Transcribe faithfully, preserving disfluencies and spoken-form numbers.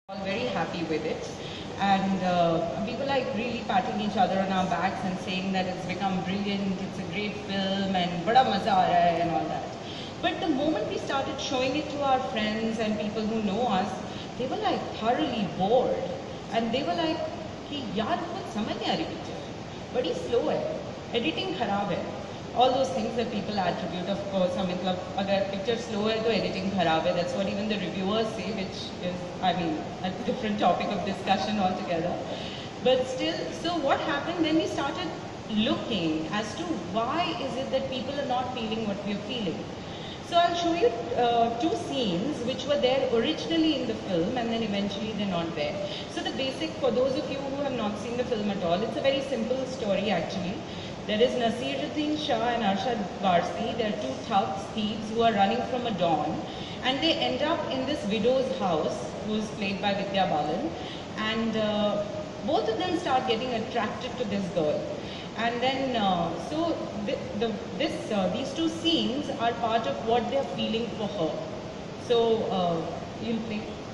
all very happy with it, and uh, we were like really patting each other on our backs and saying that it's become brilliant, it's a great film and bada maza aa raha hai and all that. But the moment we started showing it to our friends and people who know us, they were like thoroughly bored, and they were like कि यार कुछ समझ नहीं आ रही picture, बड़ी slow है, editing खराब है, all those things that people attribute, of course. I mean, अगर picture slow है तो editing खराब है. That's what even the reviewers say, which is, I mean, a different topic of discussion altogether. But still, so what happened then? We started looking as to why is it that people are not feeling what we are feeling. So I'll show you uh, two scenes which were there originally in the film and then eventually they're not there. So the basic, for those of you who have not seen the film at all, it's a very simple story actually. There is Nasiruddin Shah and Arshad Varsi. They're two thugs, thieves who are running from a dawn, and they end up in this widow's house, who's played by Vidya Balan, and uh, both of them start getting attracted to this girl. And then, uh, so the, the, this, uh, these two scenes are part of what they're feeling for her. So, uh, you'll play.